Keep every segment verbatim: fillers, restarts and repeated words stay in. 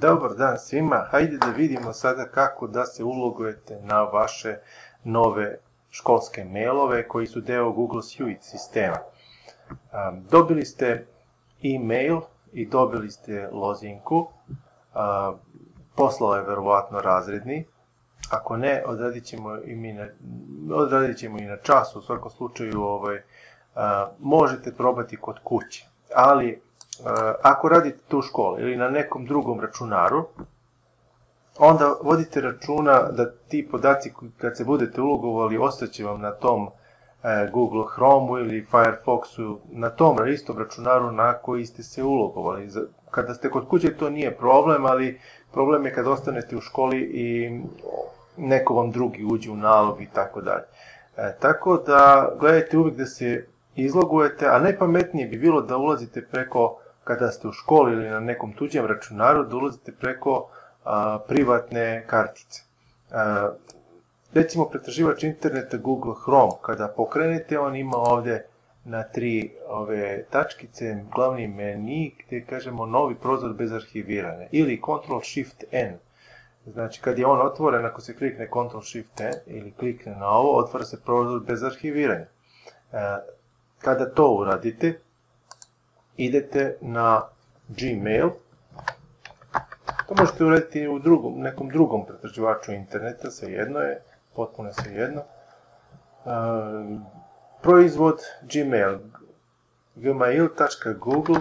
Dobar dan svima, hajde da vidimo sada kako da se ulogujete na vaše nove školske mailove koji su deo Google Suite sistema. Dobili ste e-mail i dobili ste lozinku, poslao je verovatno razredni, ako ne, odradit ćemo i, mi na, odradit ćemo i na času, u svakom slučaju ovaj, možete probati kod kuće, ali ako radite tu u školi ili na nekom drugom računaru, onda vodite računa da ti podaci kad se budete ulogovali ostaće vam na tom Google Chrome-u ili Firefoxu, na tom istom računaru na koji ste se ulogovali. Kada ste kod kuće to nije problem, ali problem je kad ostanete u školi i neko vam drugi uđe u nalog i tako dalje. Tako da gledajte uvijek da se izlogujete, a najpametnije bi bilo da ulazite preko, kada ste u školi ili na nekom tuđem računaru, da ulazite preko a, privatne kartice. A, recimo, pretraživač interneta Google Chrome, kada pokrenete, on ima ovde na tri ove tačkice glavni meni gde kažemo novi prozor bez arhiviranja ili control shift N. Znači, kad je on otvoren, ako se klikne control shift N ili klikne na ovo, otvara se prozor bez arhiviranja. A, kada to uradite, idete na Gmail. To možete uraditi u drugom, nekom drugom pretraživaču interneta, svejedno je, potpuno svejedno. Uh, proizvod Gmail, gmail tačka google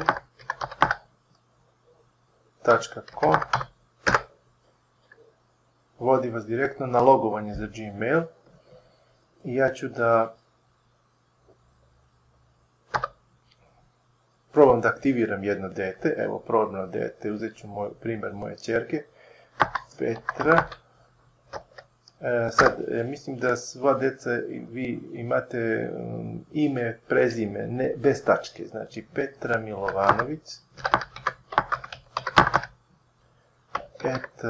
tačka com, vodi vas direktno na logovanje za Gmail i ja ću da probam da aktiviram jedno dete, evo probno dete, uzet ću moj, primjer moje ćerke, Petra. E, sad, e, mislim da sva deca, vi imate um, ime, prezime, ne, bez tačke, znači Petra Milovanović, et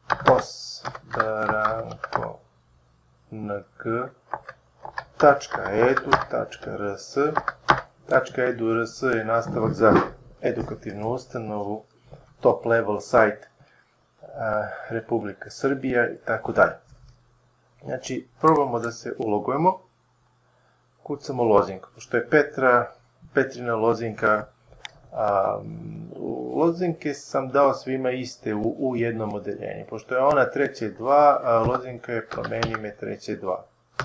osdaranko nk, tačka edu, tačka rs, tačka edu rs je nastavak za edukativnu ustanovu, top level site Republika Srbija i tako dalje. Znači, probamo da se ulogujemo, kucamo lozinku, pošto je Petra, Petrina lozinka, a, lozinke sam dao svima iste u, u jednom odeljenju, pošto je ona treće dva, a lozinka je promeni me treće dva.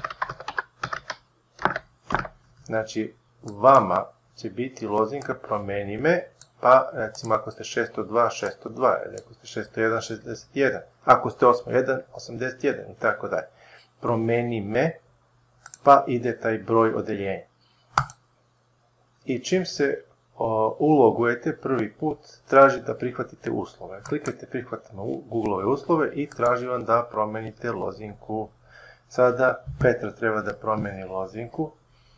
Znači, vama će biti lozinka promeni me, pa recimo ako ste šesto dva, šesto dva, ili ako ste šesto jedan, šezdeset jedan, ako ste osam jedan, osamdeset jedan i tako dalje. Promeni me, pa ide taj broj odeljenja. I čim se o, ulogujete prvi put, traži da prihvatite uslove. Klikajte prihvatimo Google-ove uslove i traži vam da promenite lozinku. Sada Petra treba da promeni lozinku.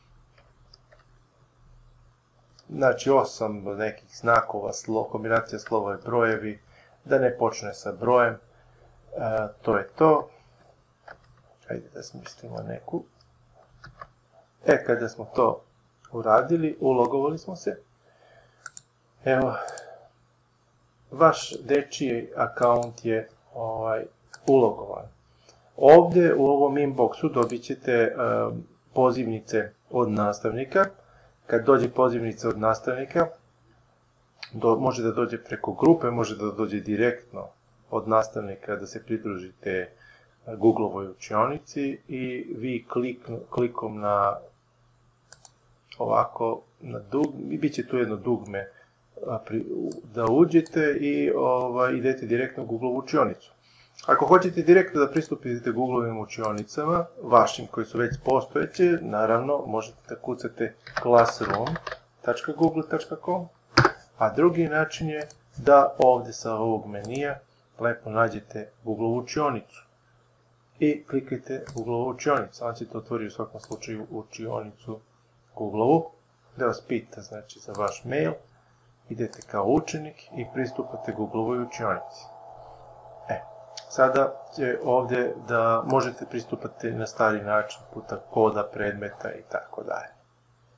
Znači, osam nekih znakova, slo, kombinacija slova i brojevi, da ne počne sa brojem. E, to je to. Hajde da smislimo neku. E, kada smo to uradili, ulogovali smo se. Evo, vaš dečiji akaunt je ovaj, ulogovan. Ovde u ovom inboxu dobit ćete um, pozivnice od nastavnika. Kad dođe pozivnica od nastavnika, do, može da dođe preko grupe, može da dođe direktno od nastavnika da se pridružite Google-ovoj učionici i vi klik, klikom na ovako, na dug, i bit će tu jedno dugme a, pri, da uđete i ovaj, idete direktno u Google-ovu učionicu. Ako hoćete direktno da pristupite Google-ovim učionicama, vašim koji su već postojeće, naravno možete da kucate classroom tačka google tačka com, a drugi način je da ovde sa ovog menija lepo nađete Google-ovu učionicu i klikajte Google-ovu učionicu. On će to otvori u svakom slučaju učionicu Google-ovu, da vas pita znači za vaš mail, idete kao učenik i pristupate Google-ovoj učionici. E, sada će ovde da možete pristupati na stari način puta koda, predmeta i tako dalje.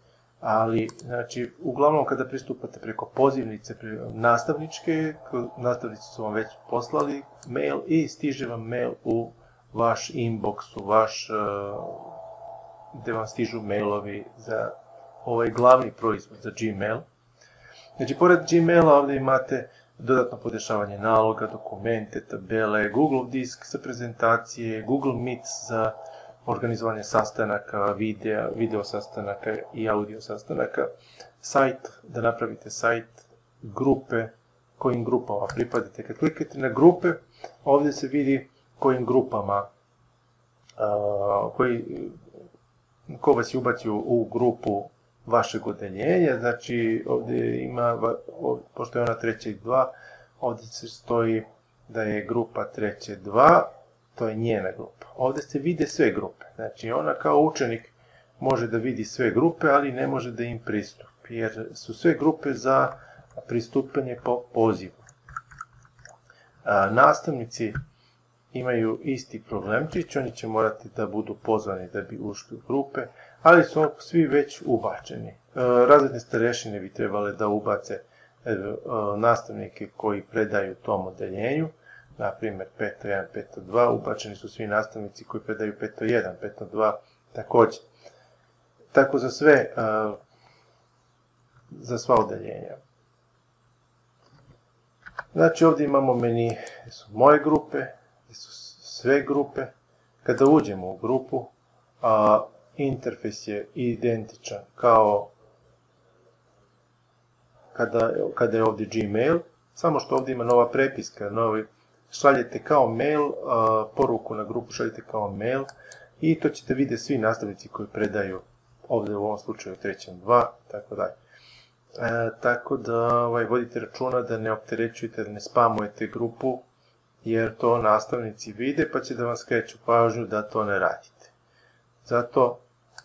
Ali, znači, uglavnom kada pristupate preko pozivnice nastavničke, nastavnici su vam već poslali mail i stiže vam mail u vaš inbox, u vaš, gde vam stižu mailovi za ovaj glavni proizvod, za Gmail. Znači, pored Gmaila ovdje imate dodatno podešavanje naloga, dokumente, tabele, Google Disk za prezentacije, Google Meet za organizovanje sastanaka, video, video sastanaka i audio sastanaka, sajt, da napravite sajt, grupe, kojim grupama pripadate. Kad klikate na grupe, ovdje se vidi kojim grupama, a, koji, ko vas je ubacio u grupu vašeg odeljenja. Znači, ovdje ima, pošto je ona treća i dva, ovdje se stoji da je grupa treće dva, to je njena grupa. Ovdje se vide sve grupe. Znači, ona kao učenik može da vidi sve grupe, ali ne može da im pristupi, jer su sve grupe za pristupanje po pozivu. A, nastavnici imaju isti problemčić, oni će morati da budu pozvani da bi ušli u grupe, ali su svi već ubačeni. E, razredne starešine bi trebale da ubace e, nastavnike koji predaju tom odeljenju, na primjer peto jedan, peto dva, ubačeni su svi nastavnici koji predaju peto jedan, peto dva također. Tako za sve, a, za sva odeljenja. Znači ovdje imamo meni, gdje su moje grupe, gdje su sve grupe. Kada uđemo u grupu, a, interfejs je identičan kao kada, kada je ovdje Gmail, samo što ovdje ima nova prepiska, novi, šaljete kao mail, a, poruku na grupu šaljete kao mail i to ćete vidjeti svi nastavnici koji predaju ovdje u ovom slučaju trećem dva, tako dalje. E, tako da ovaj, vodite računa da ne opterećujete, da ne spamujete grupu, jer to nastavnici vide pa će da vam skreću pažnju da to ne radite. Zato,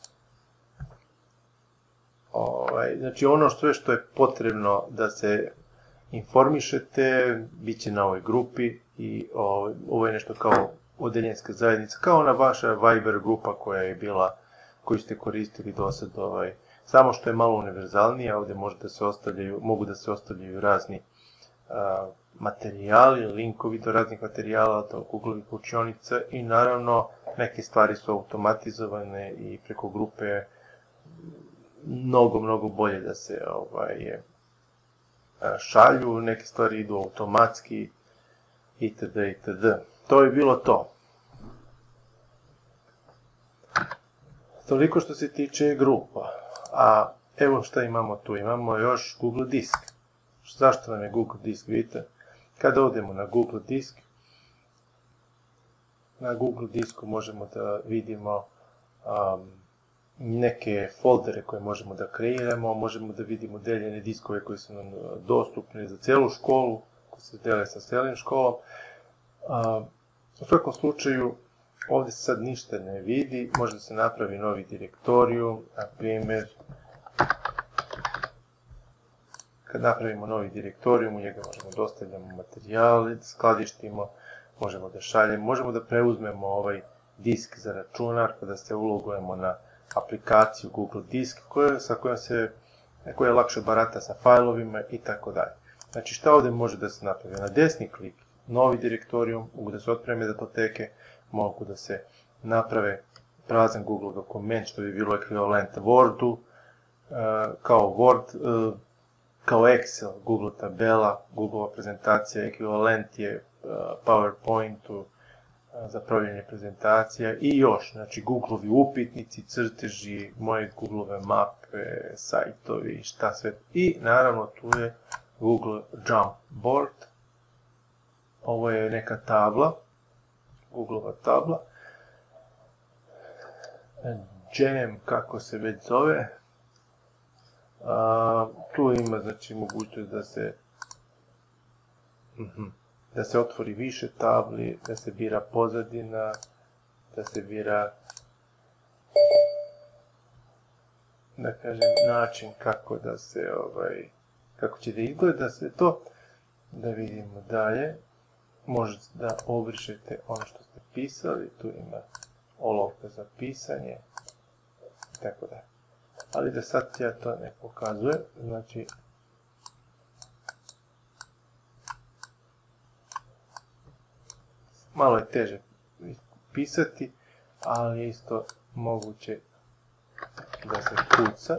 ovaj, znači ono sve što je potrebno da se informišete, bit će na ovoj grupi i ovaj, ovo je nešto kao odeljenska zajednica, kao ona vaša Viber grupa koja je bila, koju ste koristili do sad, ovaj, samo što je malo univerzalnija, ovdje može da se ostavljaju, mogu da se ostavljaju razni a, materijali, linkovi do raznih materijala, do Google-ovih učionica i naravno neke stvari su automatizovane i preko grupe mnogo, mnogo bolje da se ovaj, šalju, neke stvari idu automatski itd. itd. To je bilo to. Toliko što se tiče grupa. A evo šta imamo tu, imamo još Google Disk. Zašto nam je Google Disk, vidite? Kada odemo na Google Disk, na Google Disku možemo da vidimo um, neke foldere koje možemo da kreiramo, možemo da vidimo deljene diskove koji su nam dostupni za celu školu, koji se dele sa celim školom. Um, u svakom slučaju, ovdje se sad ništa ne vidi, može da se napravi novi direktorijum, na primjer, kad napravimo novi direktorijum, u njega možemo da ostavljamo materijale, da skladištimo, možemo da šaljemo, možemo da preuzmemo ovaj disk za računar, kada se ulogujemo na aplikaciju Google Disk, koja, sa kojom se, koja je lakše barata sa fajlovima i tako dalje. Znači šta ovdje može da se napravi? Na desni klik, novi direktorijum, mogu da se otpreme datoteke, mogu da se naprave prazan Google dokument, što bi bilo ekvivalent Wordu, kao Word, kao Excel, Google tabela, Google prezentacija, ekvivalent je PowerPointu za pravljenje prezentacija i još, znači Googleovi upitnici, crteži, moje Googleove mape, sajtovi, šta sve. I naravno tu je Google Jamboard, ovo je neka tabla, Googleova tabla, Jam, kako se već zove. A, tu ima znači mogućnost da se uh-huh, da se otvori više tabli, da se bira pozadina, da se bira, da kažem, način kako da se ovaj, kako će da izgleda sve to. Da vidimo dalje. Možete da obrišete ono što ste pisali, tu ima olovka za pisanje, tako da. ali da sad ja to ne pokazujem, znači malo je teže pisati, ali je isto moguće da se kuca.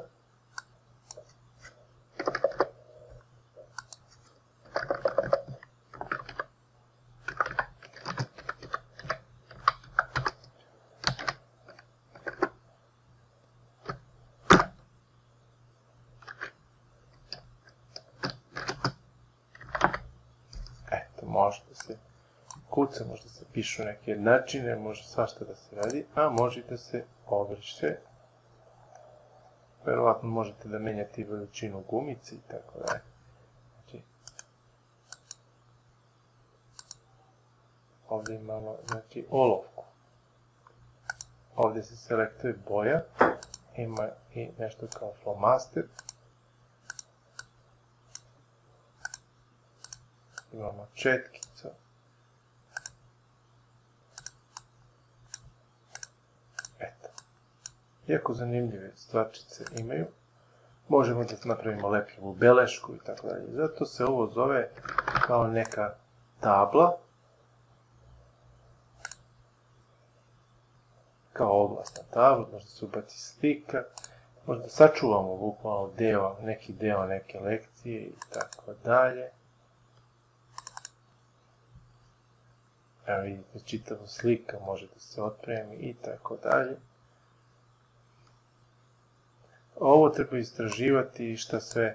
Eto, može da se kuca, može da se pišu neke jednačine, može svašta da se radi, a može da se obriše. Verovatno možete da menjate i veličinu gumice i tako dalje. Znači, ovdje imamo, znači, olovku. Ovdje se selektuje boja, ima i nešto kao flomaster. Imamo četkicu. Eto. Iako zanimljive stvarčice imaju, možemo da napravimo lepljivu belešku i tako dalje. Zato se ovo zove kao neka tabla, kao oglasna tabla, možda se ubaci slika, možda sačuvamo bukvalno deo, neki deo neke lekcije i tako dalje. Evo vidite, čitava slika može da se otpremi i tako dalje. Ovo treba istraživati šta sve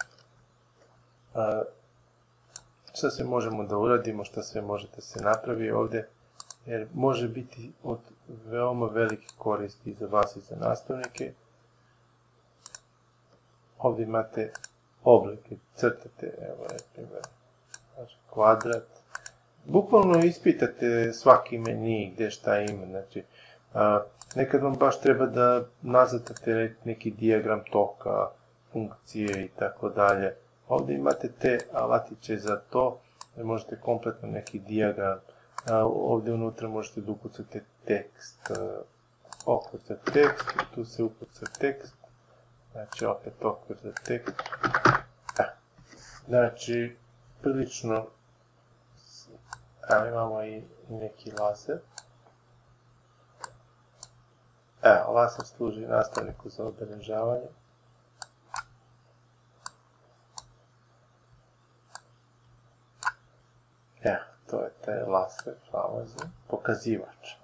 šta sve možemo da uradimo, šta sve može da se napravi ovde, jer može biti od veoma velike koristi za vas i za nastavnike. Ovde imate oblike, crtate, evo na primjer, kvadrat. Bukvalno ispitate svaki meni gde šta ima, znači nekad vam baš treba da nazvatate neki dijagram toka, funkcije i tako dalje. Ovde imate te alatiće za to, da možete kompletno neki dijagram, ovde unutra možete da ukucate tekst, okvir za tekst, tu se ukuca tekst, znači opet okvir za tekst. Znači, prilično, evo imamo i neki laser. Evo, laser služi nastavniku za obeležavanje. Evo, to je taj laser, famozni pokazivač.